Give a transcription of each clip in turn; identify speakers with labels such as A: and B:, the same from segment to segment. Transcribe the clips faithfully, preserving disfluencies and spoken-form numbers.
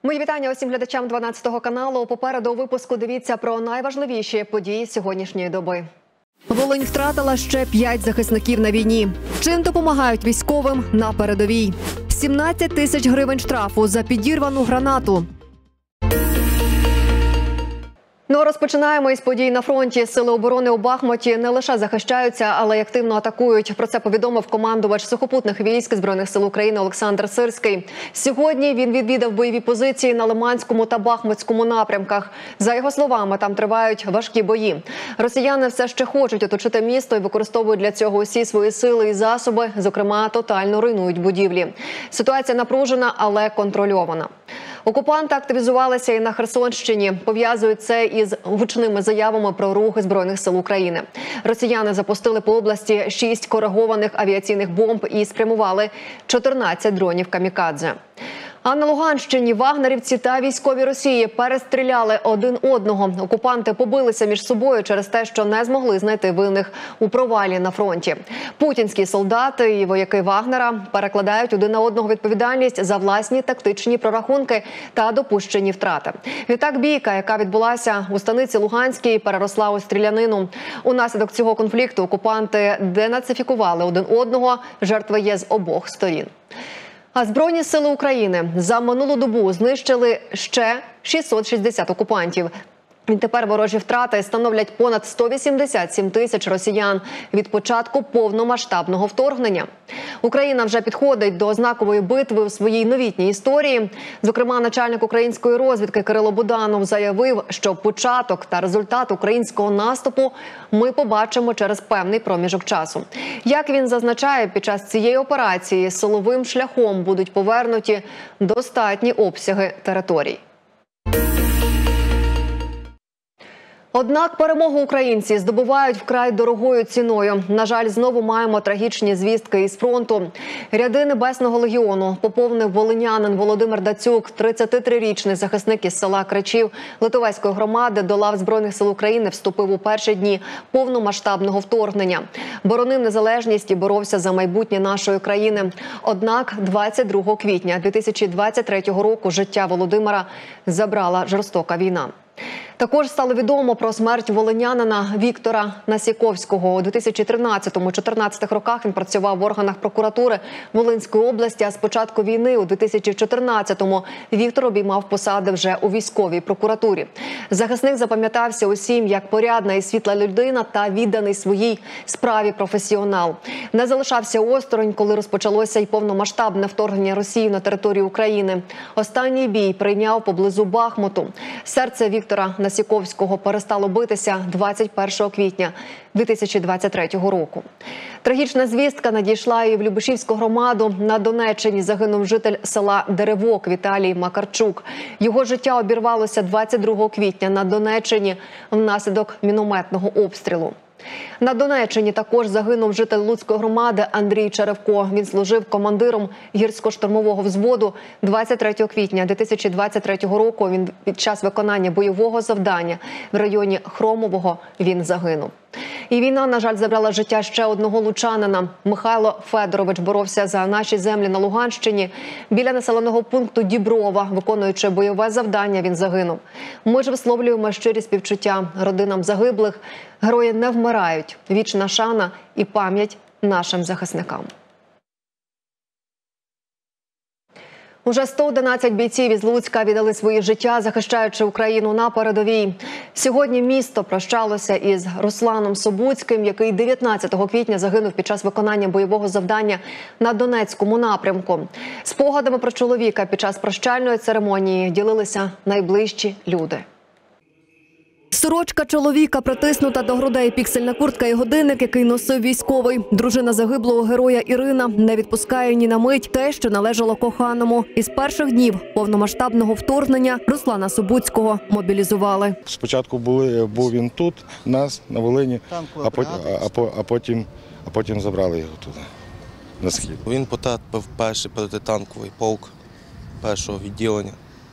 A: Мої вітання усім глядачам дванадцятого каналу. Попереду у випуску дивіться про найважливіші події сьогоднішньої доби. Волинь втратила ще п'ять захисників на війні. Чим допомагають військовим на передовій? сімнадцять тисяч гривень штрафу за підірвану гранату. Ну а розпочинаємо із подій на фронті. Сили оборони у Бахмуті не лише захищаються, але й активно атакують. Про це повідомив командувач сухопутних військ Збройних сил України Олександр Сирський. Сьогодні він відвідав бойові позиції на Лиманському та Бахмутському напрямках. За його словами, там тривають важкі бої. Росіяни все ще хочуть оточити місто і використовують для цього усі свої сили і засоби, зокрема, тотально руйнують будівлі. Ситуація напружена, але контрольована. Окупанти активізувалися і на Херсонщині. Пов'язують це із гучними заявами про рухи Збройних сил України. Росіяни запустили по області шість коригованих авіаційних бомб і спрямували чотирнадцять дронів камікадзе. А на Луганщині вагнерівці та військові Росії перестріляли один одного. Окупанти побилися між собою через те, що не змогли знайти винних у провалі на фронті. Путінські солдати і вояки Вагнера перекладають один на одного відповідальність за власні тактичні прорахунки та допущені втрати. Відтак бійка, яка відбулася у станиці Луганській, переросла у стрілянину. Унаслідок цього конфлікту окупанти денацифікували один одного. Жертви є з обох сторін. А Збройні сили України за минулу добу знищили ще шістсот шістдесят окупантів. Відтепер ворожі втрати становлять понад сто вісімдесят сім тисяч росіян від початку повномасштабного вторгнення. Україна вже підходить до знакової битви у своїй новітній історії. Зокрема, начальник української розвідки Кирило Буданов заявив, що початок та результат українського наступу ми побачимо через певний проміжок часу. Як він зазначає, під час цієї операції силовим шляхом будуть повернуті достатні обсяги територій. Однак перемогу українці здобувають вкрай дорогою ціною. На жаль, знову маємо трагічні звістки із фронту. Ряди Небесного легіону поповнив волинянин Володимир Дацюк, тридцятитрирічний захисник із села Кричів Литовецької громади, до лав Збройних сил України вступив у перші дні повномасштабного вторгнення. Боронив незалежність і боровся за майбутнє нашої країни. Однак двадцять другого квітня дві тисячі двадцять третього року життя Володимира забрала жорстока війна. Також стало відомо про смерть волинянина Віктора Насіковського. У дві тисячі тринадцятому - дві тисячі чотирнадцятих роках він працював в органах прокуратури Волинської області, а з початку війни у дві тисячі чотирнадцятому Віктор обіймав посади вже у військовій прокуратурі. Захисник запам'ятався усім як порядна і світла людина та відданий своїй справі професіонал. Не залишався осторонь, коли розпочалося й повномасштабне вторгнення Росії на територію України. Останній бій прийняв поблизу Бахмуту. Серце Віктора Насіковського перестало битися двадцять першого квітня дві тисячі двадцять третього року. Трагічна звістка надійшла і в Любешівську громаду. На Донеччині загинув житель села Деревок Віталій Макарчук. Його життя обірвалося двадцять другого квітня на Донеччині внаслідок мінометного обстрілу. На Донеччині також загинув житель Луцької громади Андрій Черевко. Він служив командиром гірсько-штурмового взводу. двадцять третього квітня дві тисячі двадцять третього року він під час виконання бойового завдання в районі Хромового він загинув. І війна, на жаль, забрала життя ще одного лучанина. Михайло Федорович боровся за наші землі на Луганщині. Біля населеного пункту Діброва, виконуючи бойове завдання, він загинув. Ми ж висловлюємо щирі співчуття родинам загиблих. Герої не вмирають. Вічна шана і пам'ять нашим захисникам. Уже сто одинадцять бійців із Луцька віддали свої життя, захищаючи Україну на передовій. Сьогодні місто прощалося із Русланом Собуцьким, який дев'ятнадцятого квітня загинув під час виконання бойового завдання на Донецькому напрямку. Спогадами про чоловіка під час прощальної церемонії ділилися найближчі люди. Сорочка чоловіка притиснута до грудей, піксельна куртка і годинник, який носив військовий. Дружина загиблого героя Ірина не відпускає ні на мить те, що належало коханому. Із перших днів повномасштабного вторгнення Руслана Собуцького мобілізували.
B: Спочатку були, був він тут, нас, на Волині, а потім, а, а, потім, а потім забрали його туди, на схід.
C: Він потрапив в перший протитанковий полк першого відділення.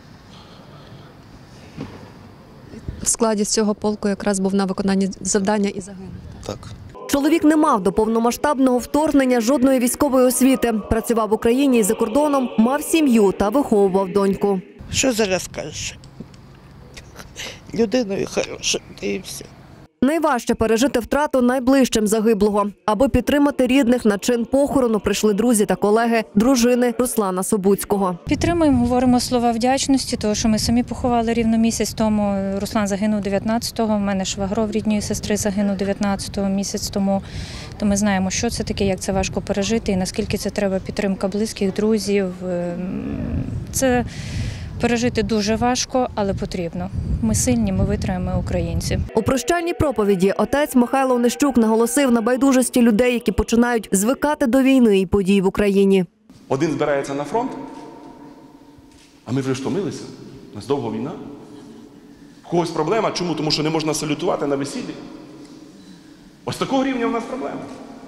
A: В складі цього полку якраз був на виконанні завдання і загинув.
C: Так.
A: Чоловік не мав до повномасштабного вторгнення жодної військової освіти. Працював в Україні і за кордоном, мав сім'ю та виховував доньку.
D: Що зараз скажеш? Людиною хорошою, і все.
A: Найважче пережити втрату найближчим загиблого. Аби підтримати рідних, на чин похорону прийшли друзі та колеги дружини Руслана Собуцького.
E: Підтримуємо, говоримо слова вдячності, тому що ми самі поховали рівно місяць тому. Руслан загинув дев'ятнадцятого, в мене швагров рідної сестри загинув дев'ятнадцятого, місяць тому. То ми знаємо, що це таке, як це важко пережити і наскільки це треба підтримка близьких, друзів. Це пережити дуже важко, але потрібно. Ми сильні, ми витримаємо, ми українці.
A: У прощальній проповіді отець Михайло Онищук наголосив на байдужості людей, які починають звикати до війни і подій в Україні.
F: Один збирається на фронт, а ми вже втомилися. У нас довго війна. У когось проблема. Чому? Тому що не можна салютувати на весіллі. Ось такого рівня у нас проблема.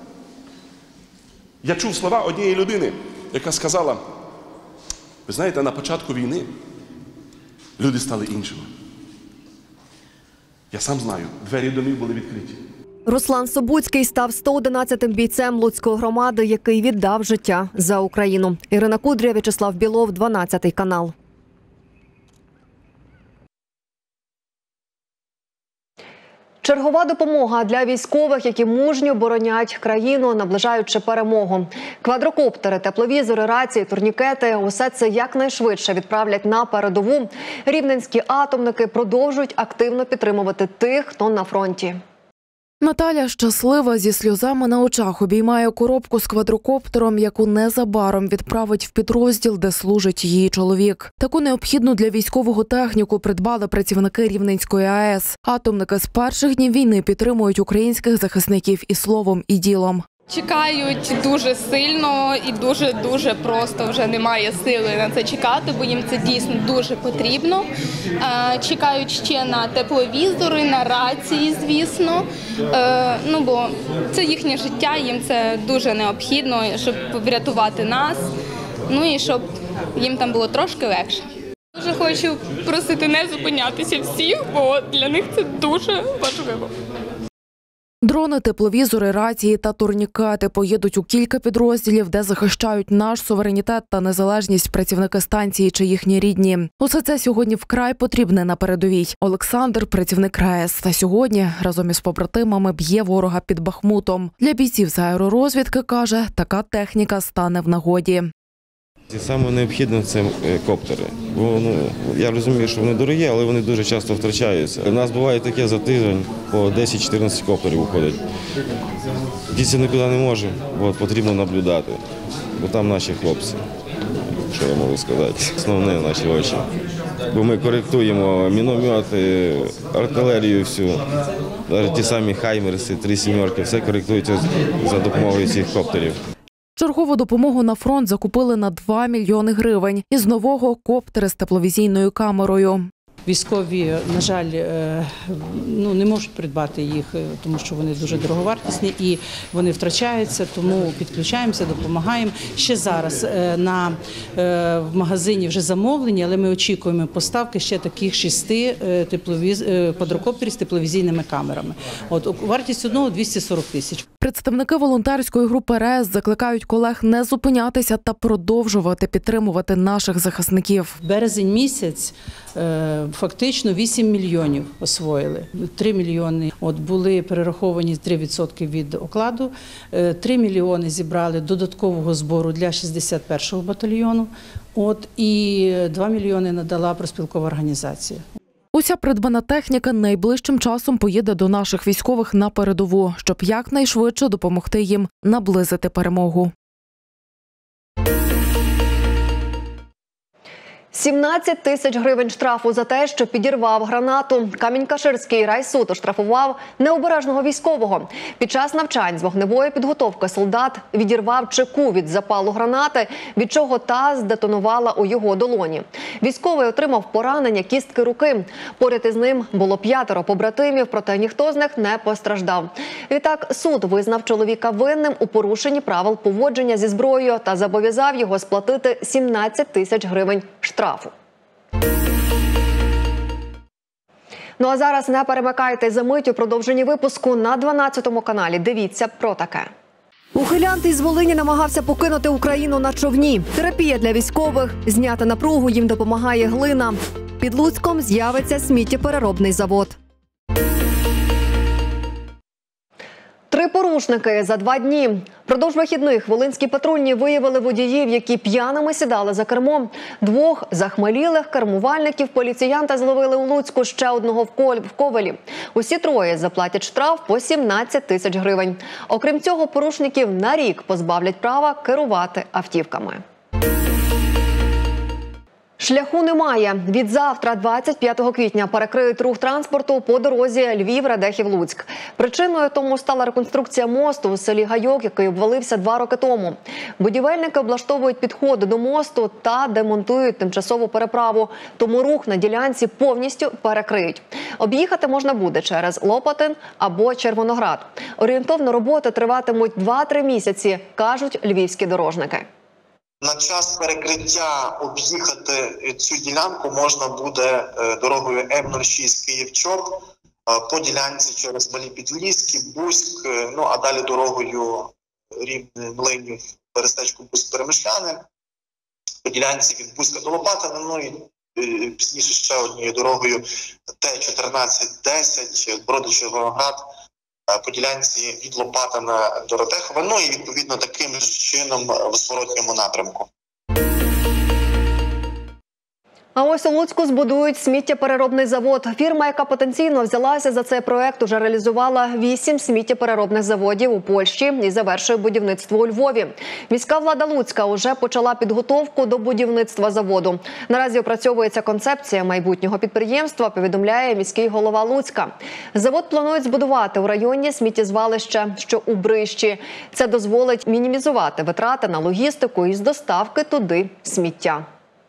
F: Я чув слова однієї людини, яка сказала: ви знаєте, на початку війни люди стали іншими. Я сам знаю, двері домів були відкриті.
A: Руслан Собуцький став сто одинадцятим бійцем Луцької громади, який віддав життя за Україну. Ірина Кудря, В'ячеслав Білов, дванадцятий канал. Чергова допомога для військових, які мужньо боронять країну, наближаючи перемогу. Квадрокоптери, тепловізори, рації, турнікети – усе це якнайшвидше відправлять на передову. Рівненські атомники продовжують активно підтримувати тих, хто на фронті.
G: Наталя щаслива, зі сльозами на очах обіймає коробку з квадрокоптером, яку незабаром відправить в підрозділ, де служить її чоловік. Таку необхідну для військового техніку придбали працівники Рівненської АЕС. Атомники з перших днів війни підтримують українських захисників і словом, і ділом.
H: Чекають дуже сильно і дуже-дуже просто вже немає сили на це чекати, бо їм це дійсно дуже потрібно. Чекають ще на тепловізори, на рації, звісно, ну бо це їхнє життя, їм це дуже необхідно, щоб врятувати нас, ну і щоб їм там було трошки легше. Дуже хочу просити не зупинятися всіх, бо для них це дуже важливо.
G: Дрони, тепловізори, рації та турнікети поїдуть у кілька підрозділів, де захищають наш суверенітет та незалежність працівники станції чи їхні рідні. Усе це сьогодні вкрай потрібне на передовій. Олександр – працівник РаЕС, та сьогодні разом із побратимами б'є ворога під Бахмутом. Для бійців з аеророзвідки, каже, така техніка стане в нагоді.
I: Саме необхідне – це коптери. Бо, ну, я розумію, що вони дорогі, але вони дуже часто втрачаються. У нас буває таке за тиждень, по десять-чотирнадцять коптерів виходить. Дійсно нікуди не може, бо потрібно наблюдати. Бо там наші хлопці, що я можу сказати, основне наші очі. Бо ми коректуємо міномети, артилерію всю, навіть ті самі хаймерси, три сімерки, все коректується за допомогою цих коптерів.
G: Чергову допомогу на фронт закупили на два мільйони гривень. Із нового – коптери з тепловізійною камерою.
J: Військові, на жаль, ну, не можуть придбати їх, тому що вони дуже дороговартісні і вони втрачаються, тому підключаємося, допомагаємо. Ще зараз на, в магазині вже замовлені, але ми очікуємо поставки ще таких шести тепловіз... квадрокоптерів з тепловізійними камерами. От, вартість одного – двісті сорок тисяч.
G: Представники волонтерської групи РаЕС закликають колег не зупинятися та продовжувати підтримувати наших захисників.
J: Березень місяць фактично вісім мільйонів освоїли. три мільйони от були перераховані три відсотки від окладу, три мільйони зібрали додаткового збору для шістдесят першого батальйону, от, і два мільйони надала профспілкова організація.
G: Уся придбана техніка найближчим часом поїде до наших військових на передову, щоб якнайшвидше допомогти їм наблизити перемогу.
A: сімнадцять тисяч гривень штрафу за те, що підірвав гранату. Камінь-Каширський райсуд оштрафував необережного військового. Під час навчань з вогневої підготовки солдат відірвав чеку від запалу гранати, від чого та здетонувала у його долоні. Військовий отримав поранення кістки руки. Поряд із ним було п'ятеро побратимів, проте ніхто з них не постраждав. Відтак суд визнав чоловіка винним у порушенні правил поводження зі зброєю та зобов'язав його сплатити сімнадцять тисяч гривень штрафу. Ну а зараз не перемикайте, за мить у продовженні випуску на дванадцятому каналі. Дивіться про таке. Ухилянт із Волині намагався покинути Україну на човні. Терапія для військових. Зняти напругу їм допомагає глина. Під Луцьком з'явиться сміттєпереробний завод. Три порушники за два дні. Продовж вихідних волинські патрульні виявили водіїв, які п'яними сідали за кермо. Двох захмелілих кермувальників поліціянти зловили у Луцьку, ще одного в Ковелі. Усі троє заплатять штраф по сімнадцять тисяч гривень. Окрім цього, порушників на рік позбавлять права керувати автівками. Шляху немає. Від завтра, двадцять п'ятого квітня, перекриють рух транспорту по дорозі Львів-Радехів-Луцьк. Причиною тому стала реконструкція мосту у селі Гайок, який обвалився два роки тому. Будівельники облаштовують підходи до мосту та демонтують тимчасову переправу. Тому рух на ділянці повністю перекриють. Об'їхати можна буде через Лопатин або Червоноград. Орієнтовно роботи триватимуть два-три місяці, кажуть львівські дорожники.
K: На час перекриття об'їхати цю ділянку можна буде дорогою М нуль шість Київ-Чоп, по ділянці через Малі Підліски, Буськ, ну а далі дорогою Рівне-Млинів, Берестечко, Буськ-Перемишляни, по ділянці від Буська до Лопатина, ну і пізніше ще однією дорогою Т чотирнадцять десять, Броди-Червоноград, по ділянці від Лопатина до Радехова, ну і відповідно таким чином в зворотньому напрямку.
A: А ось у Луцьку збудують сміттєпереробний завод. Фірма, яка потенційно взялася за цей проект, уже реалізувала вісім сміттєпереробних заводів у Польщі і завершує будівництво у Львові. Міська влада Луцька уже почала підготовку до будівництва заводу. Наразі опрацьовується концепція майбутнього підприємства, повідомляє міський голова Луцька. Завод планують збудувати у районі сміттєзвалища, що у Брищі. Це дозволить мінімізувати витрати на логістику із доставки туди сміття.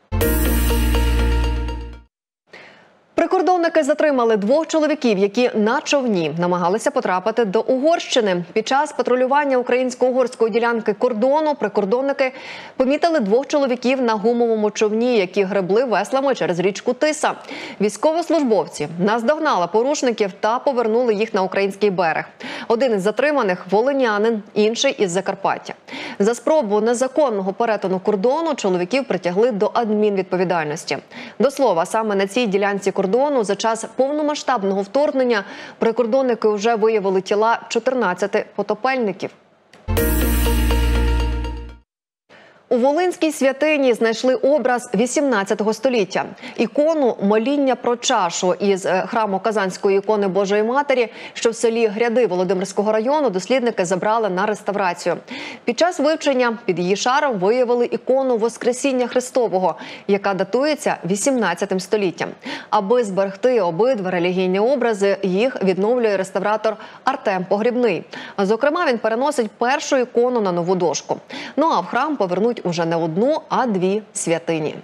A: Прикордонники затримали двох чоловіків, які на човні намагалися потрапити до Угорщини. Під час патрулювання українсько-угорської ділянки кордону прикордонники помітили двох чоловіків на гумовому човні, які гребли веслами через річку Тиса. Військовослужбовці наздогнали порушників та повернули їх на український берег. Один із затриманих – волинянин, інший – із Закарпаття. За спробу незаконного перетину кордону чоловіків притягли до адмінвідповідальності. До слова, саме на цій ділянці кордону за час повномасштабного вторгнення прикордонники вже виявили тіла чотирнадцяти потопельників. У Волинській святині знайшли образ вісімнадцятого століття. Ікону моління про чашу із храму Казанської ікони Божої Матері, що в селі Гряди Володимирського району, дослідники забрали на реставрацію. Під час вивчення під її шаром виявили ікону Воскресіння Христового, яка датується вісімнадцятим століттям. Аби зберегти обидва релігійні образи, їх відновлює реставратор Артем Погрібний. Зокрема, він переносить першу ікону на нову дошку. Ну а в храм повернуть уже не одну, а дві святині.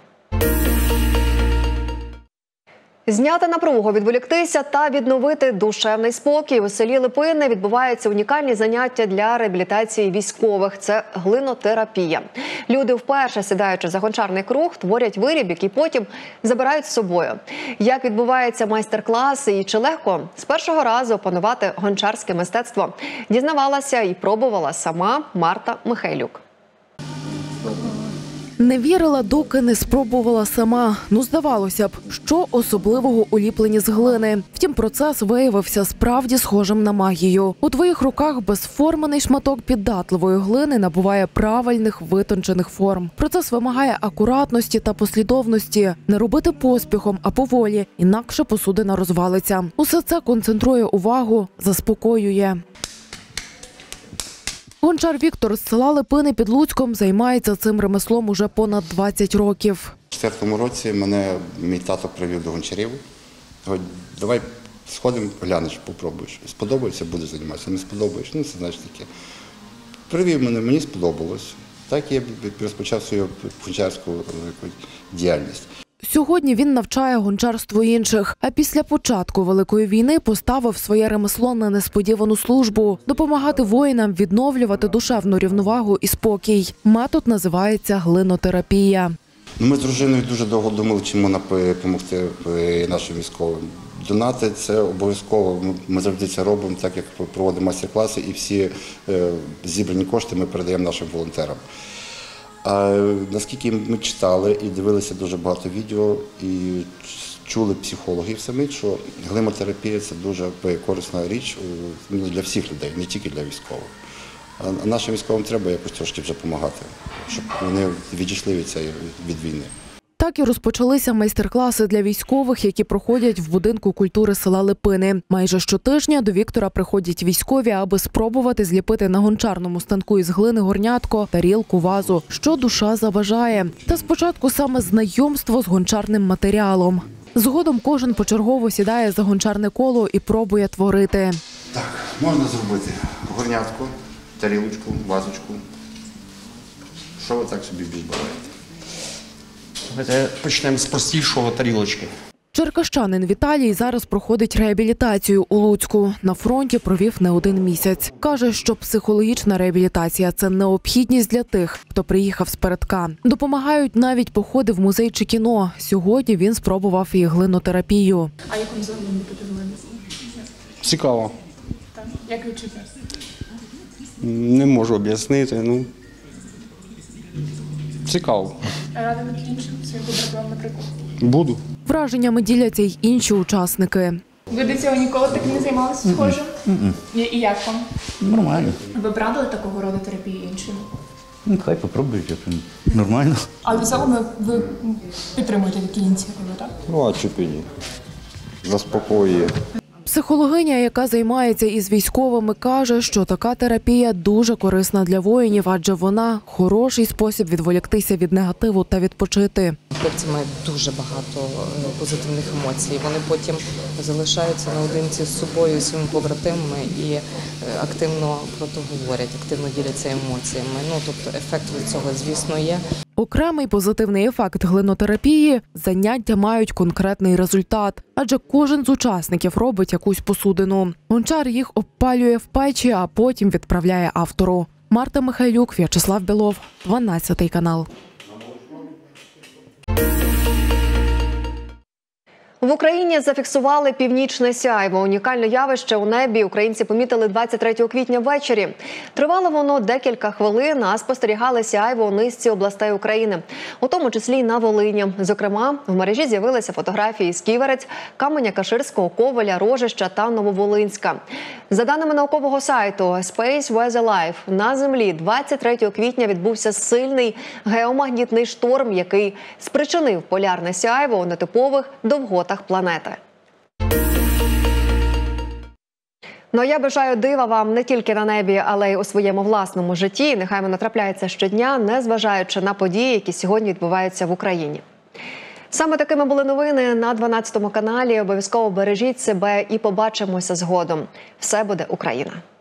A: Зняти напругу, відволіктися та відновити душевний спокій. У селі Липини відбуваються унікальні заняття для реабілітації військових. Це глинотерапія. Люди, вперше сідаючи за гончарний круг, творять виріб, який потім забирають з собою. Як відбувається майстер-клас і чи легко з першого разу опанувати гончарське мистецтво, дізнавалася і пробувала сама Марта Михайлюк.
G: Не вірила, доки не спробувала сама. Ну, здавалося б, що особливого у ліпленні з глини. Втім, процес виявився справді схожим на магію. У твоїх руках безформений шматок піддатливої глини набуває правильних витончених форм. Процес вимагає акуратності та послідовності. Не робити поспіхом, а поволі, інакше посудина розвалиться. Усе це концентрує увагу, заспокоює. Гончар Віктор з села Липини під Луцьком займається цим ремеслом уже понад двадцять років.
L: У четвертому році мене мій тато привів до гончарів. Говорить, давай сходимо, глянеш, попробуєш. Сподобається, будеш займатися, не сподобаєш, ну це знаєш таке. Привів мене, мені сподобалось. Так я розпочав свою гончарську діяльність.
G: Сьогодні він навчає гончарство інших, а після початку Великої війни поставив своє ремесло на несподівану службу – допомагати воїнам відновлювати душевну рівновагу і спокій. Метод називається глинотерапія.
L: Ми з дружиною дуже довго думали, чим можна допомогти нашим військовим. донати – це обов'язково. Ми, ми завжди це робимо, так як проводимо майстер-класи, і всі е, зібрані кошти ми передаємо нашим волонтерам. А наскільки ми читали і дивилися дуже багато відео, і чули психологів самих, що глимотерапія – це дуже корисна річ для всіх людей, не тільки для військових. А нашим військовим треба якось трошки вже допомагати, щоб вони відійшли від цієї від війни.
G: Так і розпочалися майстер-класи для військових, які проходять в будинку культури села Липини. Майже щотижня до Віктора приходять військові, аби спробувати зліпити на гончарному станку із глини горнятко, тарілку, вазу, що душа забажає. Та спочатку саме знайомство з гончарним матеріалом. Згодом кожен почергово сідає за гончарне коло і пробує творити.
L: Так, можна зробити горнятку, тарілочку, вазочку. Що ви так собі більш бажаєте?
M: Давайте почнемо з простішого, тарілочки.
G: Черкащанин Віталій зараз проходить реабілітацію у Луцьку. На фронті провів не один місяць. Каже, що психологічна реабілітація – це необхідність для тих, хто приїхав з-передка. Допомагають навіть походи в музей чи кіно. Сьогодні він спробував і глинотерапію.
N: А як вам взагалі подивилися?
M: Цікаво.
N: Так. Як відчуття?
M: Не можу об'яснити, ну, цікаво.
N: Радити іншим своїм побратимам, наприклад?
M: Буду.
G: Враженнями діляться й інші учасники.
N: Ви до цього ніколи так не займалися схожим? І і як вам?
O: Нормально.
N: Ви б радили такого роду терапії іншим?
O: Ну, хай попробують, нормально.
N: А в цілому ви, ви підтримуєте такі ініціативи, так?
I: Ну, а чого ні? Заспокоює.
G: Психологиня, яка займається із військовими, каже, що така терапія дуже корисна для воїнів, адже вона – хороший спосіб відволіктися від негативу та відпочити.
P: Хлопці мають дуже багато позитивних емоцій. Вони потім залишаються наодинці з собою і своїми побратимами і активно про то говорять, активно діляться емоціями. Ну, тобто ефект від цього, звісно, є.
G: Окремий позитивний ефект глинотерапії – заняття мають конкретний результат, адже кожен з учасників робить якусь посудину. Гончар їх обпалює в печі, а потім відправляє автору. Марта Михайлюк, В'ячеслав Білов, дванадцятий канал.
A: В Україні зафіксували північне сяйво. Унікальне явище у небі українці помітили двадцять третього квітня ввечері. Тривало воно декілька хвилин, а спостерігали сяйво у низці областей України, у тому числі й на Волині. Зокрема, в мережі з'явилися фотографії з Ківерець, Каменя-Каширського, Ковеля, Рожища та Нововолинська. За даними наукового сайту Space Weather Life, на Землі двадцять третього квітня відбувся сильний геомагнітний шторм, який спричинив полярне сяйво у нетипових довготах планети. Ну а я бажаю дива вам не тільки на небі, але й у своєму власному житті. Нехай воно трапляється щодня, незважаючи на події, які сьогодні відбуваються в Україні. Саме такими були новини на дванадцятому каналі. Обов'язково бережіть себе і побачимося згодом. Все буде Україна!